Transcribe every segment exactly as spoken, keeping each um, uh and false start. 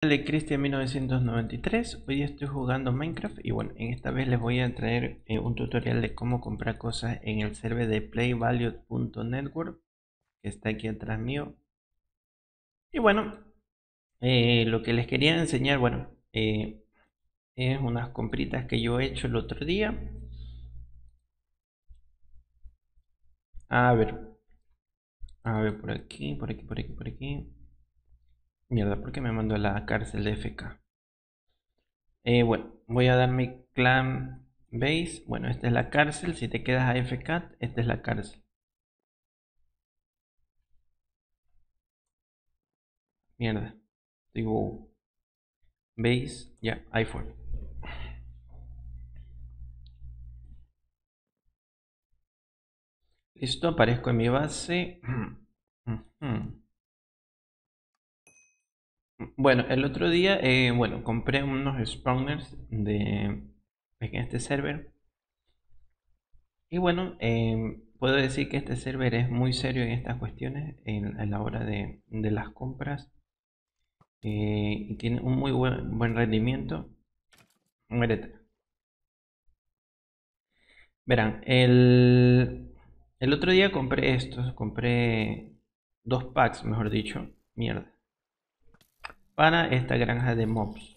Hola, Cristian mil novecientos noventa y tres. Hoy estoy jugando Minecraft y bueno, en esta vez les voy a traer eh, un tutorial de cómo comprar cosas en el server de playvalued punto network que está aquí atrás mío. Y bueno, eh, lo que les quería enseñar, bueno, eh, es unas compritas que yo he hecho el otro día. A ver, a ver por aquí, por aquí, por aquí, por aquí. Mierda, ¿por qué me mandó a la cárcel de F K? Eh, bueno, voy a dar mi clan base. Bueno, esta es la cárcel. Si te quedas a F K, esta es la cárcel. Mierda. Digo, base, ya, iPhone. Listo, aparezco en mi base. Ujú. Bueno, el otro día, eh, bueno, compré unos spawners de en este server. Y bueno, em, puedo decir que este server es muy serio en estas cuestiones, en, en la hora de, de las compras. Eh, y tiene un muy buen, buen rendimiento. Muérete. Verán, el, el otro día compré estos, compré dos packs, mejor dicho, mierda, para esta granja de mobs.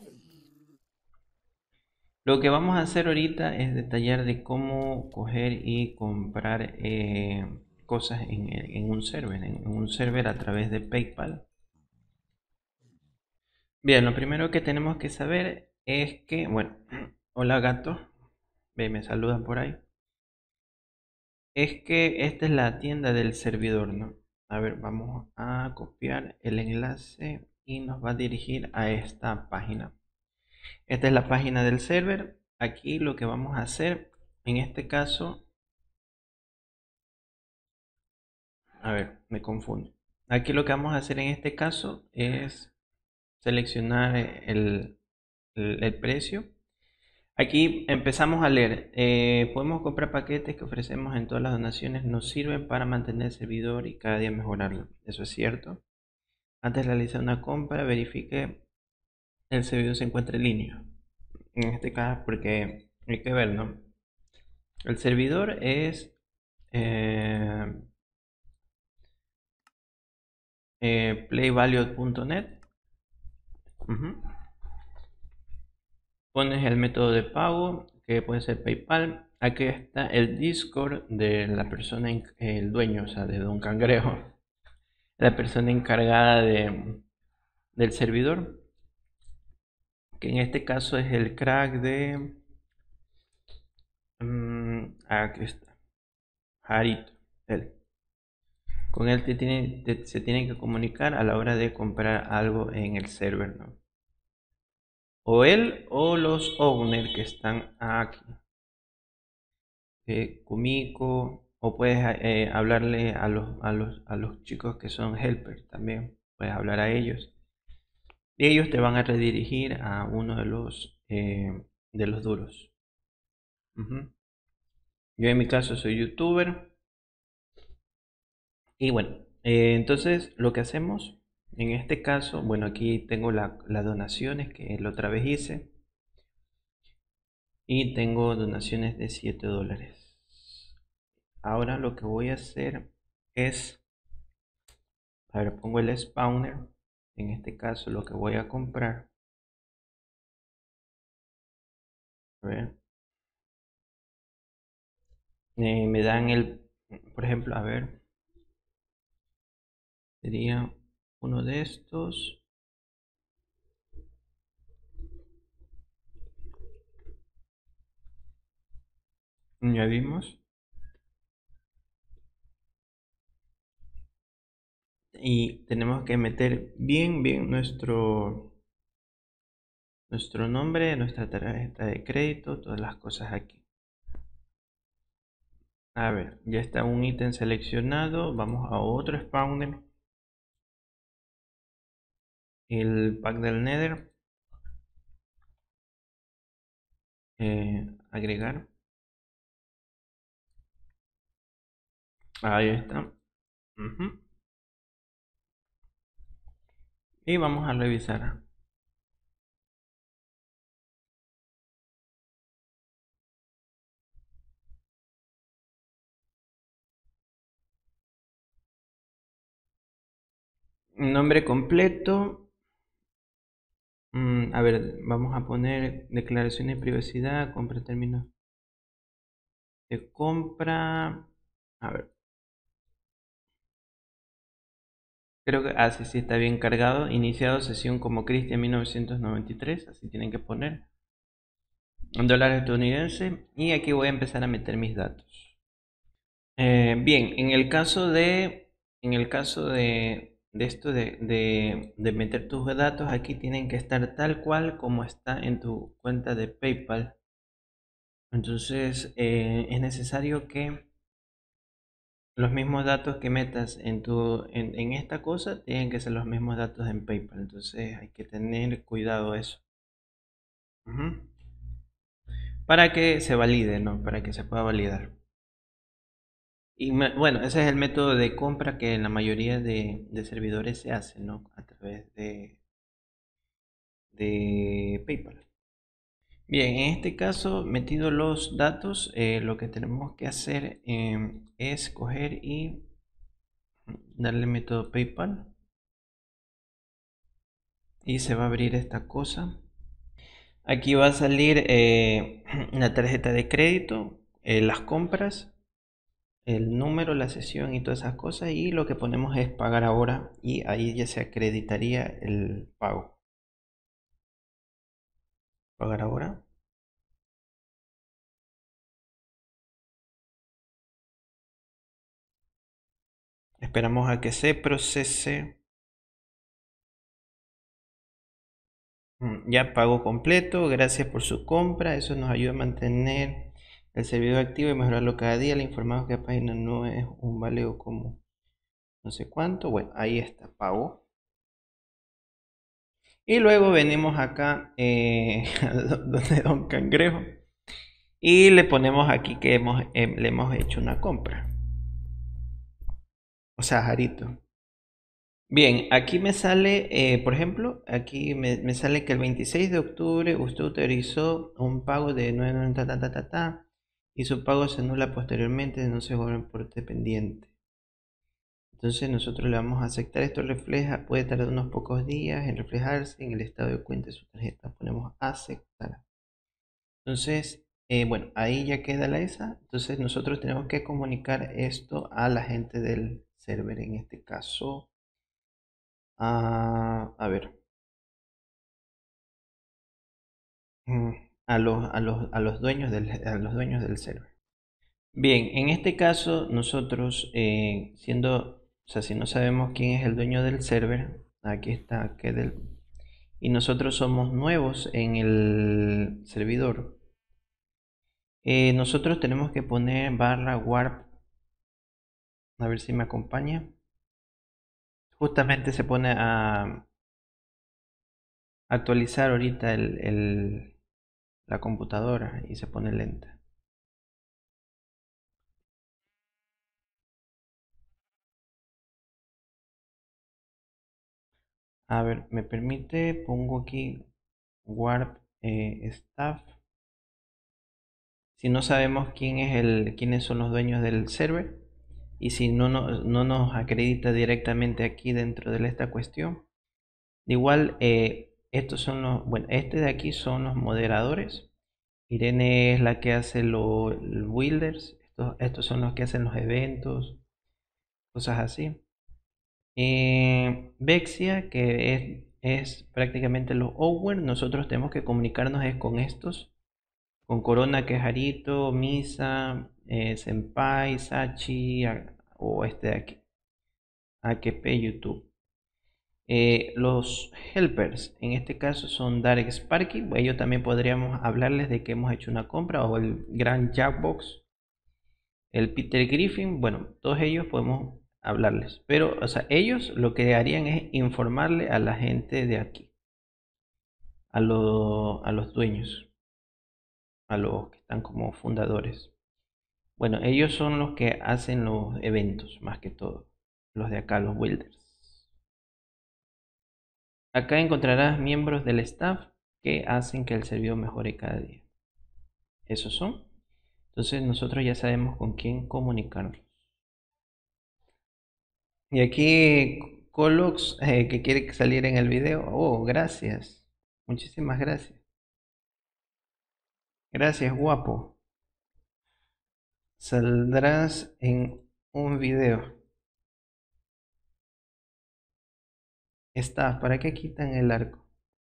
Lo que vamos a hacer ahorita es detallar de cómo coger y comprar eh, cosas en, en un server, en un server a través de PayPal. Bien, lo primero que tenemos que saber es que, bueno, hola gato, ve, me saludan por ahí. Es que esta es la tienda del servidor, ¿no? A ver, vamos a copiar el enlace y nos va a dirigir a esta página. Esta es la página del server. Aquí lo que vamos a hacer, en este caso, a ver, me confundo. Aquí lo que vamos a hacer en este caso es seleccionar el, el- el precio. Aquí empezamos a leer. Eh, podemos comprar paquetes que ofrecemos en todas las donaciones. Nos sirven para mantener el servidor y cada día mejorarlo. Eso es cierto. Antes de realizar una compra, verifique el servidor se encuentra en línea. En este caso, porque hay que ver, ¿no? El servidor es eh, eh, playvalued punto net. Ujú. Pones el método de pago, que puede ser PayPal. Aquí está el Discord de la persona, el dueño, o sea, de Don Cangrejo, la persona encargada de, del servidor, que en este caso es el crack de... mm, aquí está, Jarito. Él. Con él te tiene, te- se tienen que comunicar a la hora de comprar algo en el server, ¿no? O él o los owners que están aquí. eh, Kumiko, o puedes eh, hablarle a los, a los, a los chicos que son helpers también. Puedes hablar a ellos. Y ellos te van a redirigir a uno de los, eh, de los duros. Ujú. Yo en mi caso soy youtuber. Y bueno, eh, entonces lo que hacemos en este caso, bueno, aquí tengo la- las donaciones que la otra vez hice. Y tengo donaciones de siete dólares. Ahora lo que voy a hacer es, a ver, pongo el spawner. En este caso lo que voy a comprar, a ver, eh, me dan el, por ejemplo, a ver, sería uno de estos. Ya vimos. Y tenemos que meter bien, bien nuestro, nuestro nombre, nuestra tarjeta de crédito, todas las cosas aquí. A ver, ya está un ítem seleccionado. Vamos a otro spawner. El pack del Nether. eh, agregar. Ahí está. Ujú. Y vamos a revisar. Nombre completo. Mm, a ver, vamos a poner declaración de privacidad, compra términos de compra. A ver, creo que, ah, sí, sí, está bien cargado. Iniciado sesión como Cristian mil novecientos noventa y tres, así tienen que poner. En dólares estadounidenses. Y aquí voy a empezar a meter mis datos. Eh, bien, en el caso de, en el caso de, de esto de, de, de meter tus datos, aquí tienen que estar tal cual como está en tu cuenta de PayPal. Entonces, eh, es necesario que los mismos datos que metas en tu, en, en esta cosa tienen que ser los mismos datos en PayPal. Entonces, hay que tener cuidado eso. Ujú. Para que se valide, ¿no? Para que se pueda validar. Y me- bueno, ese es el método de compra que en la mayoría de, de servidores se hace, ¿no? A través de, de PayPal. Bien, en este caso, metido los datos, eh, lo que tenemos que hacer em, es coger y darle método PayPal y se va a abrir esta cosa. Aquí va a salir eh, la tarjeta de crédito, eh, las compras, el número, la sesión y todas esas cosas, y lo que ponemos es pagar ahora y ahí ya se acreditaría el pago. Pagar ahora. Esperamos a que se procese. Mm, Ya pago completo, gracias por su compra. Eso nos ayuda a mantener el servidor activo y mejorarlo cada día. Le informamos que la página no es un válido como no sé cuánto. Bueno, ahí está, pago. Y luego venimos acá eh, donde Don Cangrejo y le ponemos aquí que hemos, eh, le hemos hecho una compra. O sea, Jarito. Bien, aquí me sale, eh, por ejemplo, aquí me, me sale que el veintiséis de octubre usted autorizó un pago de nueve noventa ta, ta, ta, ta, y su pago se anula posteriormente, no se cobra importe pendiente. Entonces nosotros le vamos a aceptar. Esto refleja, puede tardar unos pocos días en reflejarse en el estado de cuenta de su tarjeta. Ponemos aceptar. Entonces, eh, bueno, ahí ya queda la esa. Entonces nosotros tenemos que comunicar esto a la gente del server, en este caso. A, a ver. Mm, a los, a los, a los dueños del, a los dueños del server. Bien, en este caso nosotros, eh, siendo, o sea, si no sabemos quién es el dueño del server, aquí está, que del, y nosotros somos nuevos en el servidor, eh, nosotros tenemos que poner barra warp, a ver si me acompaña. Justamente se pone a actualizar ahorita el, el- la computadora y se pone lenta. A ver, me permite, pongo aquí warp eh, staff. Si no sabemos quién es el, quiénes son los dueños del server y si no, no, no nos acredita directamente aquí dentro de esta cuestión. De igual, eh, estos son los, bueno, este de aquí son los moderadores. Irene es la que hace los builders. Estos, estos son los que hacen los eventos, cosas así. Eh, Vexia, que es, es prácticamente los Owen, nosotros tenemos que comunicarnos es con estos, con Corona, que es Harito, Misa, eh, Senpai, Sachi, a- o este de aquí, A K P YouTube. Eh, los helpers, en este caso son Darek Sparky, ellos también podríamos hablarles de que hemos hecho una compra, o el Gran Jackbox, el Peter Griffin, bueno, todos ellos podemos hablarles, pero, o sea, ellos lo que harían es informarle a la gente de aquí, a, lo- a los dueños, a los que están como fundadores. Bueno, ellos son los que hacen los eventos, más que todo, los de acá, los builders. Acá encontrarás miembros del staff que hacen que el servidor mejore cada día. Esos son. Entonces nosotros ya sabemos con quién comunicarnos. Y aquí Colox eh, que quiere salir en el video. Oh, gracias. Muchísimas gracias. Gracias, guapo. Saldrás en un video. Está, ¿para qué quitan el arco?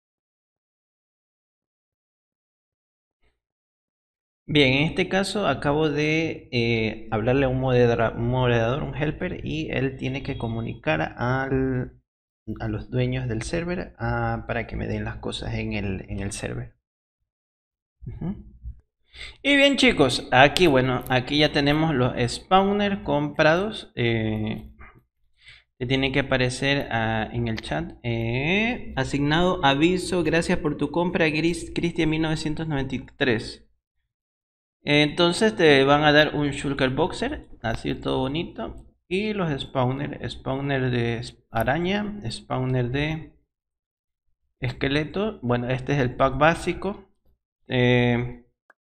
Bien, en este caso acabo de eh, hablarle a un moderador, un moderador, un helper, y él tiene que comunicar al, a los dueños del server ah, para que me den las cosas en el, en el server. Ujú. Y bien, chicos, aquí bueno, aquí ya tenemos los spawners comprados. Eh, te tiene que aparecer ah, en el chat. Eh, asignado aviso, gracias por tu compra, Gris- Cristian mil novecientos noventa y tres. Entonces te van a dar un shulker boxer, así todo bonito. Y los spawner, spawner de araña, spawner de esqueleto. Bueno, este es el pack básico. Eh,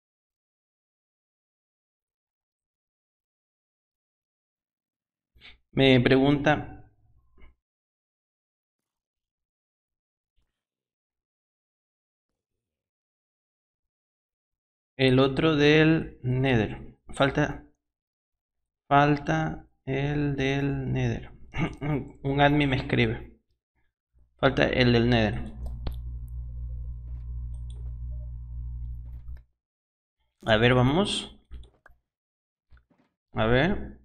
me pregunta el otro del Nether. Falta, falta el del Nether. Un admin me escribe. Falta el del Nether. A ver, vamos. A ver.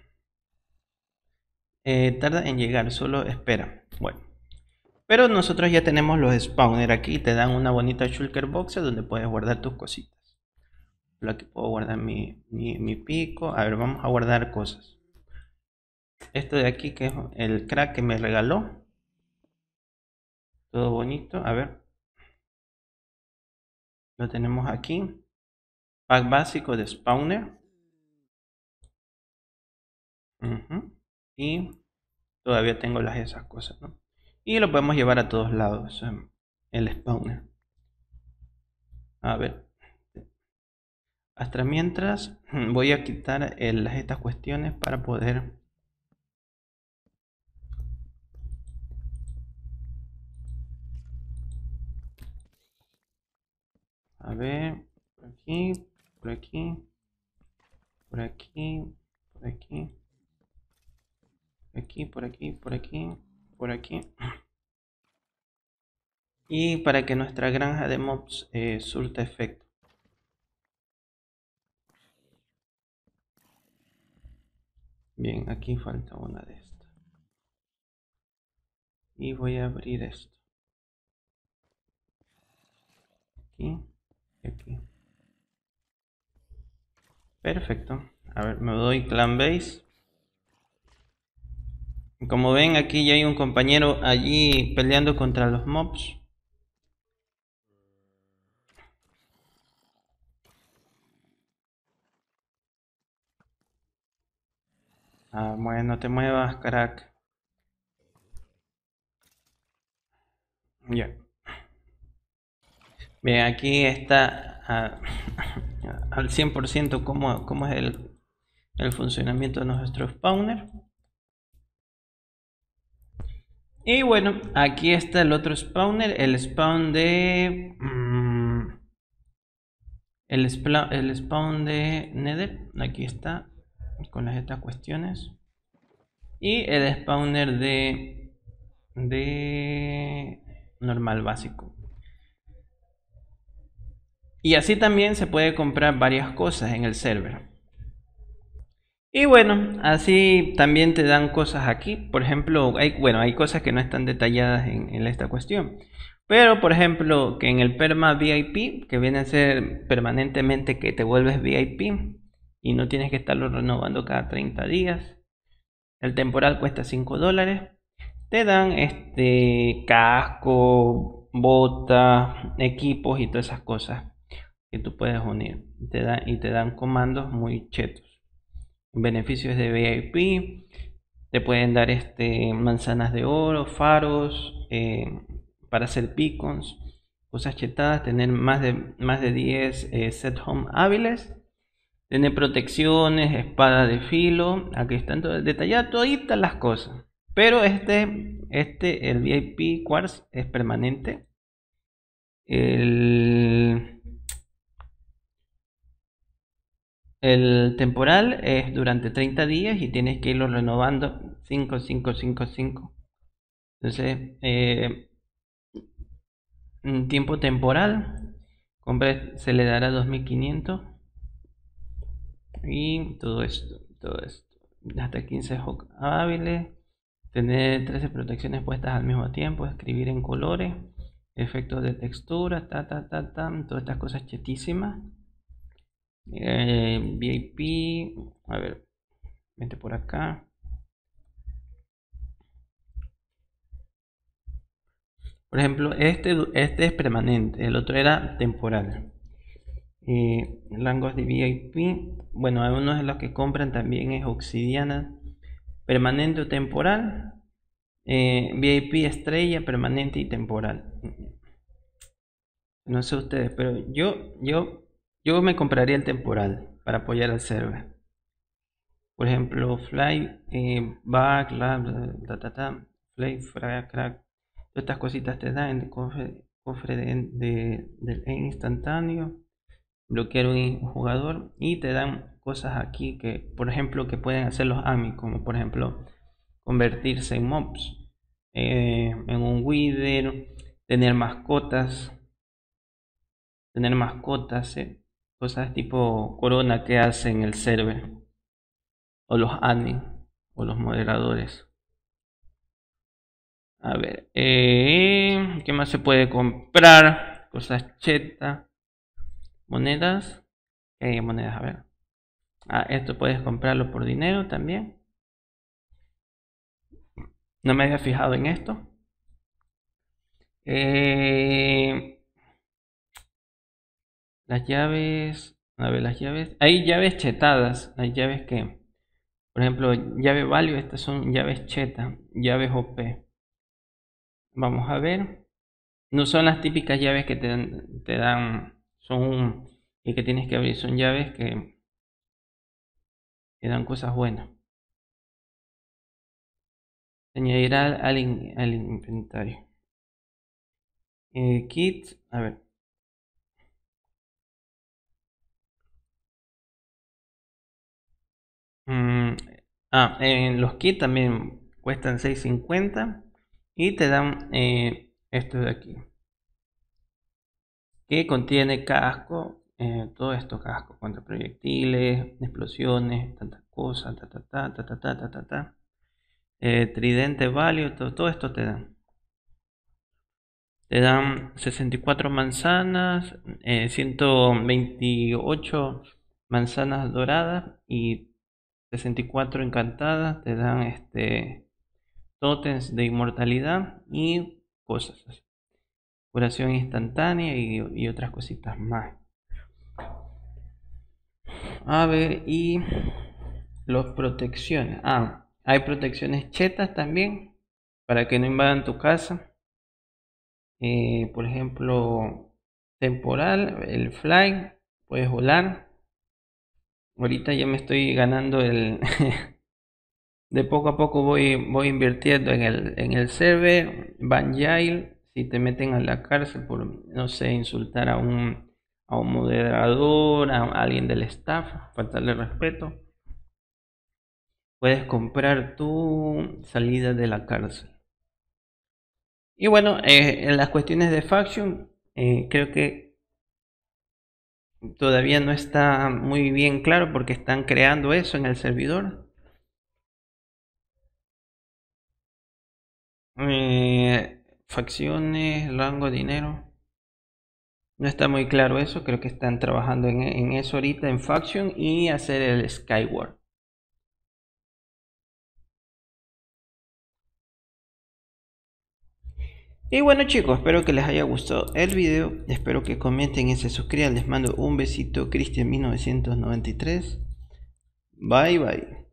Eh, tarda en llegar, solo espera. Bueno. Pero nosotros ya tenemos los spawners aquí. Te dan una bonita shulker box donde puedes guardar tus cositas. Aquí puedo guardar mi, mi, mi pico. A ver, vamos a guardar cosas. Esto de aquí que es el crack que me regaló. Todo bonito. A ver. Lo tenemos aquí. Pack básico de spawner. Uh-huh. Y todavía tengo las esas cosas, ¿no? Y lo podemos llevar a todos lados. El spawner. A ver. Hasta mientras voy a quitar el, estas cuestiones para poder a ver por aquí, por aquí, por aquí, por aquí, por aquí, por aquí, por aquí, por aquí, y para que nuestra granja de mobs eh, surta efecto. Bien, aquí falta una de estas. Y voy a abrir esto. Aquí y aquí. Perfecto. A ver, me doy clan base. Como ven, aquí ya hay un compañero allí peleando contra los mobs. Ah, bueno, no te muevas, crack. Ya. Bien, aquí está ah, al cien por ciento cómo, cómo es el, el funcionamiento de nuestro spawner. Y bueno, aquí está el otro spawner, el spawn de... Mmm, el, el spawn de Nether, aquí está, con las estas cuestiones. Y el spawner de... de normal básico. Y así también se puede comprar varias cosas en el server. Y bueno, así también te dan cosas aquí. Por ejemplo, hay, bueno, hay cosas que no están detalladas en, en esta cuestión. Pero, por ejemplo, que en el Perma V I P, que viene a ser permanentemente que te vuelves V I P y no tienes que estarlo renovando cada treinta días. El temporal cuesta cinco dólares. Te dan este casco, bota, equipos y todas esas cosas que tú puedes unir. Te dan, y te dan comandos muy chetos. Beneficios de V I P, te pueden dar este, manzanas de oro, faros, eh, para hacer beacons, cosas chetadas, tener más de, más de diez eh, set home hábiles, tener protecciones, espada de filo, aquí están todo, detalladas toditas las cosas. Pero este, este, el V I P Quartz es permanente. El, el temporal es durante treinta días y tienes que irlo renovando cinco, cinco, cinco, cinco. Entonces, eh, un tiempo temporal, compra, se le dará dos mil quinientos y todo esto, todo esto, hasta quince hooks hábiles, tener trece protecciones puestas al mismo tiempo, escribir en colores, efectos de textura, ta, ta, ta, ta, todas estas cosas chetísimas. Eh, V I P, a ver, vente por acá. Por ejemplo, este, este es permanente, el otro era temporal. Eh, rangos de V I P, bueno, algunos de los que compran también es obsidiana, permanente o temporal. Eh, V I P estrella, permanente y temporal. No sé ustedes, pero yo, yo, yo me compraría el temporal para apoyar al server. Por ejemplo, fly, eh, back, la, ta, ta, ta, fly, fra, crack. Todas estas cositas te dan el cofre, cofre de, de, del instantáneo, bloquear un jugador y te dan cosas aquí que, por ejemplo, que pueden hacer los A M I, como por ejemplo convertirse en mobs, eh, en un wither, tener mascotas, tener mascotas, eh, cosas tipo corona que hacen el server, o los admin, o los moderadores. A ver, eh, ¿qué más se puede comprar? Cosas cheta, monedas, eh, monedas, a ver. Ah, esto puedes comprarlo por dinero también. No me había fijado en esto. Eh, las llaves, a ver, las llaves. Hay llaves chetadas, hay llaves que, por ejemplo, llave value, estas son llaves cheta, llaves O P. Vamos a ver. No son las típicas llaves que te dan, te dan son y que tienes que abrir, son llaves que, que dan cosas buenas. Se añadirá al, al, in- al inventario. Eh, kit, a ver. Mm, ah, en los kits también cuestan seis cincuenta y te dan eh, esto de aquí, que contiene casco, eh, todo esto casco contra proyectiles, explosiones, tantas cosas, ta ta ta ta ta ta ta ta, ta. Eh, tridente value, todo, todo esto te dan. Te dan sesenta y cuatro manzanas, eh, ciento veintiocho manzanas doradas y sesenta y cuatro encantadas. Te dan este tótems de inmortalidad y cosas así. Curación instantánea y, y otras cositas más. A ver, y los protecciones. Ah, hay protecciones chetas también para que no invadan tu casa. Eh, por ejemplo, temporal, el fly, puedes volar. Ahorita ya me estoy ganando el de poco a poco voy, voy invirtiendo en el, en el server. Ban Jail, si te meten a la cárcel por, no sé, insultar a un, a un moderador, a alguien del staff, faltarle respeto, puedes comprar tu salida de la cárcel. Y bueno, eh, en las cuestiones de faction, eh, creo que todavía no está muy bien claro porque están creando eso en el servidor. Eh, facciones, rango, dinero. No está muy claro eso, creo que están trabajando en, en eso ahorita en Faction y hacer el Skyward. Y bueno chicos, espero que les haya gustado el video, espero que comenten y se suscriban, les mando un besito, Cristian mil novecientos noventa y tres, bye bye.